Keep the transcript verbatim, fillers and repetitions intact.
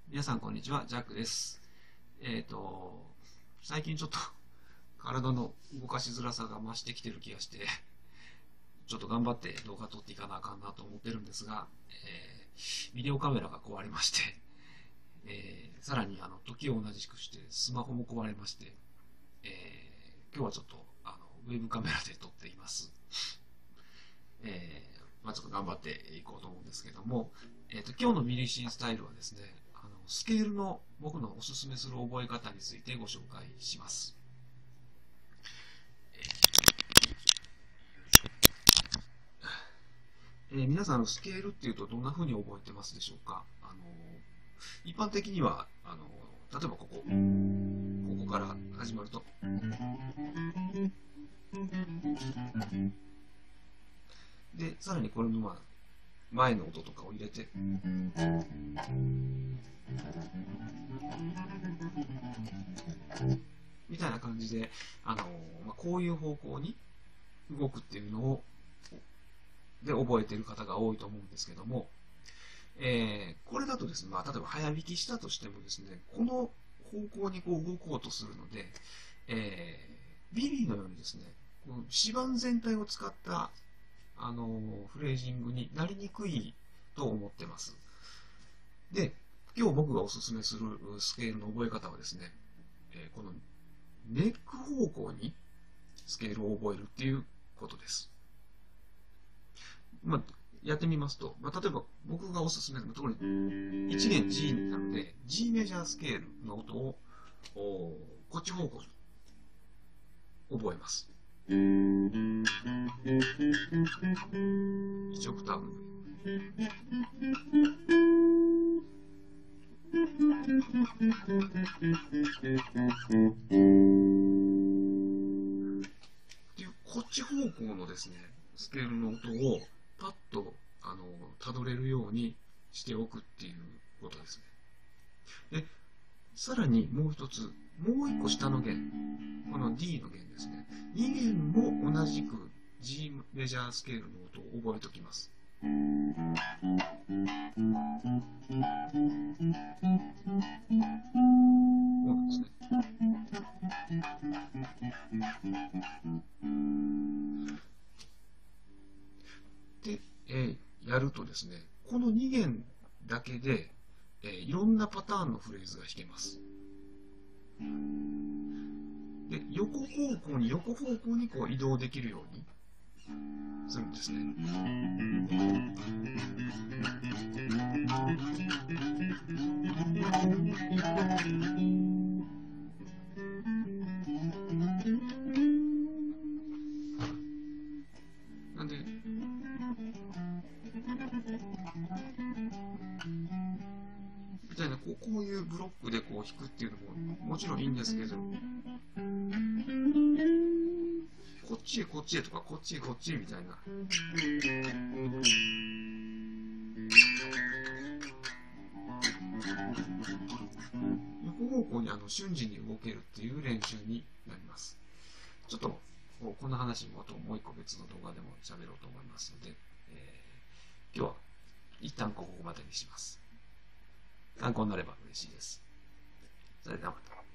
皆さんこんにちは、ジャックです。えっと、最近ちょっと体の動かしづらさが増してきてる気がして、ちょっと頑張って動画撮っていかなあかんなと思ってるんですが、えービデオカメラが壊れまして、えーさらにあの時を同じくしてスマホも壊れまして、えー今日はちょっとあのウェブカメラで撮っています。えーまあ、ちょっと頑張っていこうと思うんですけども、えっと、今日のミリシンスタイルはですね、あのスケールの僕のおすすめする覚え方についてご紹介します。えー皆さん、あのスケールっていうとどんな風に覚えてますでしょうか？あの一般的にはあの例えばここここから始まると、でさらにこれのまあ前の音とかを入れて、みたいな感じで、あのまあ、こういう方向に動くっていうのをで覚えている方が多いと思うんですけども、えー、これだとですね、まあ、例えば早弾きしたとしてもですね、この方向にこう動こうとするので、えー、ビリーのようにですね、この指板全体を使ったあのフレージングになりにくいと思ってます。で、今日僕がおすすめするスケールの覚え方はですね、えー、このネック方向にスケールを覚えるっていうことです。まあ、やってみますと、まあ、例えば僕がおすすめするところにいち弦 G なので G メジャースケールの音をこっち方向に覚えます。いちオクターブっていうこっち方向のですねスケールの音をパッとあのたどれるようにしておくっていうことですね。で、さらにもう一つ、もう一個下の弦、この D の弦ですね。に弦も同じく G メジャースケールの音を覚えておきます。こうなんですね。で、えー、やるとですね、このに弦だけで、えー、いろんなパターンのフレーズが弾けます。で、横方向に横方向にこう移動できるようにするんですね。なんで、みたいなこう、こういうブロックでこう弾くっていうのももちろんいいんですけど、こっちへこっちへとかこっちへこっちへみたいな。横方向にあの瞬時に動けるっていう練習になります。ちょっとこの話もともう一個別の動画でも喋ろうと思いますので、えー、今日は一旦ここまでにします。参考になれば嬉しいです。それではまた。